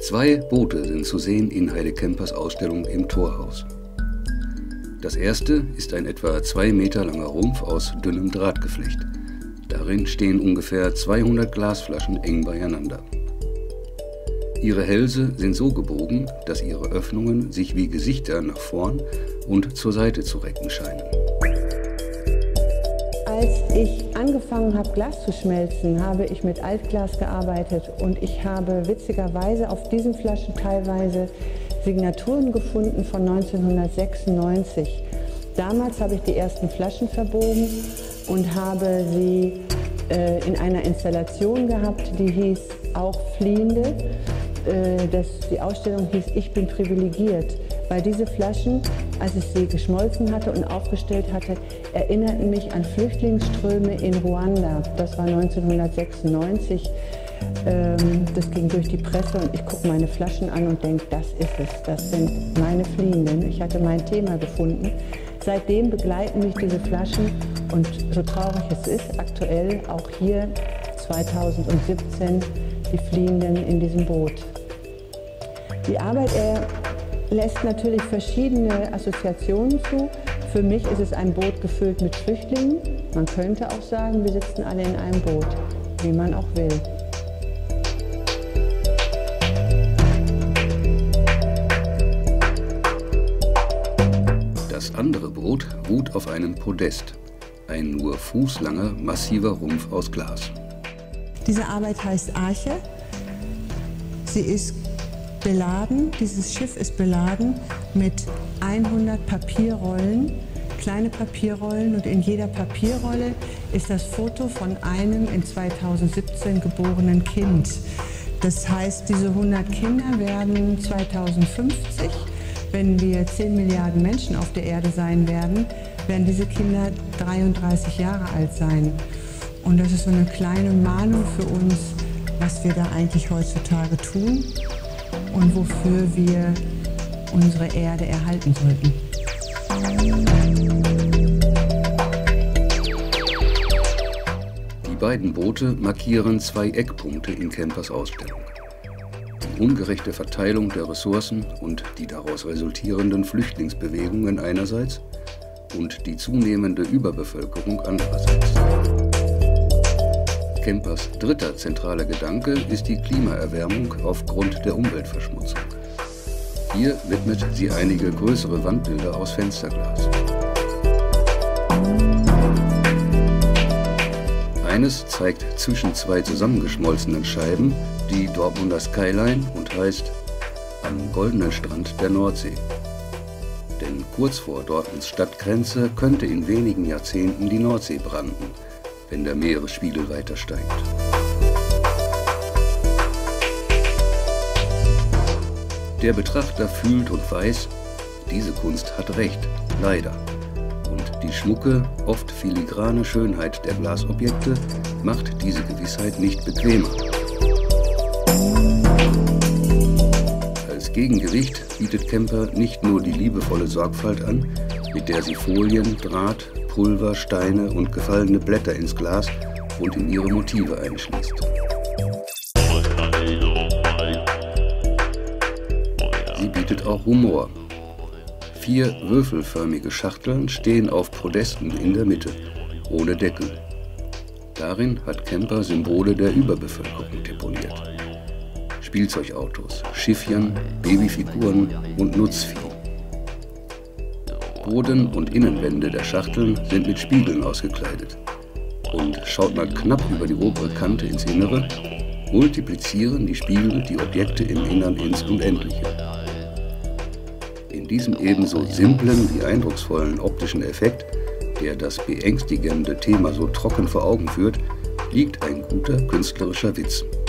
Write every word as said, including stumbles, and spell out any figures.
Zwei Boote sind zu sehen in Heide Kempers Ausstellung im Torhaus. Das erste ist ein etwa zwei Meter langer Rumpf aus dünnem Drahtgeflecht. Darin stehen ungefähr zweihundert Glasflaschen eng beieinander. Ihre Hälse sind so gebogen, dass ihre Öffnungen sich wie Gesichter nach vorn und zur Seite zu recken scheinen. Als ich angefangen habe, Glas zu schmelzen, habe ich mit Altglas gearbeitet und ich habe witzigerweise auf diesen Flaschen teilweise Signaturen gefunden von neunzehnhundertsechsundneunzig. Damals habe ich die ersten Flaschen verbogen und habe sie äh, in einer Installation gehabt, die hieß auch Fliehende. Äh, das, die Ausstellung hieß Ich bin privilegiert, weil diese Flaschen, als ich sie geschmolzen hatte und aufgestellt hatte, erinnerten mich an Flüchtlingsströme in Ruanda. Das war neunzehnhundertsechsundneunzig. Ähm, das ging durch die Presse und ich gucke meine Flaschen an und denke, das ist es, das sind meine Fliehenden. Ich hatte mein Thema gefunden. Seitdem begleiten mich diese Flaschen und so traurig es ist, aktuell auch hier zweitausendsiebzehn die Fliehenden in diesem Boot. Die Arbeit er lässt natürlich verschiedene Assoziationen zu. Für mich ist es ein Boot gefüllt mit Flüchtlingen. Man könnte auch sagen, wir sitzen alle in einem Boot, wie man auch will. Das andere Boot ruht auf einem Podest, ein nur fußlanger, massiver Rumpf aus Glas. Diese Arbeit heißt Arche. Sie ist beladen, dieses Schiff ist beladen mit hundert Papierrollen, kleine Papierrollen, und in jeder Papierrolle ist das Foto von einem in zweitausendsiebzehn geborenen Kind. Das heißt, diese hundert Kinder werden zweitausendfünfzig, wenn wir zehn Milliarden Menschen auf der Erde sein werden, werden diese Kinder dreiunddreißig Jahre alt sein. Und das ist so eine kleine Mahnung für uns, was wir da eigentlich heutzutage tun und wofür wir unsere Erde erhalten sollten. Die beiden Boote markieren zwei Eckpunkte in Kempers Ausstellung. Die ungerechte Verteilung der Ressourcen und die daraus resultierenden Flüchtlingsbewegungen einerseits und die zunehmende Überbevölkerung andererseits. Kempers dritter zentraler Gedanke ist die Klimaerwärmung aufgrund der Umweltverschmutzung. Hier widmet sie einige größere Wandbilder aus Fensterglas. Eines zeigt zwischen zwei zusammengeschmolzenen Scheiben die Dortmunder Skyline und heißt Am goldenen Strand der Nordsee. Denn kurz vor Dortmunds Stadtgrenze könnte in wenigen Jahrzehnten die Nordsee branden, wenn der Meeresspiegel weiter steigt. Der Betrachter fühlt und weiß, diese Kunst hat recht, leider. Und die schmucke, oft filigrane Schönheit der Glasobjekte macht diese Gewissheit nicht bequemer. Als Gegengewicht bietet Kemper nicht nur die liebevolle Sorgfalt an, mit der sie Folien, Draht, Pulver, Steine und gefallene Blätter ins Glas und in ihre Motive einschließt. Sie bietet auch Humor. Vier würfelförmige Schachteln stehen auf Podesten in der Mitte, ohne Deckel. Darin hat Kemper Symbole der Überbevölkerung deponiert. Spielzeugautos, Schiffchen, Babyfiguren und Nutzvieh. Boden und Innenwände der Schachteln sind mit Spiegeln ausgekleidet. Und schaut man knapp über die obere Kante ins Innere, multiplizieren die Spiegel die Objekte im Innern ins Unendliche. In diesem ebenso simplen wie eindrucksvollen optischen Effekt, der das beängstigende Thema so trocken vor Augen führt, liegt ein guter künstlerischer Witz.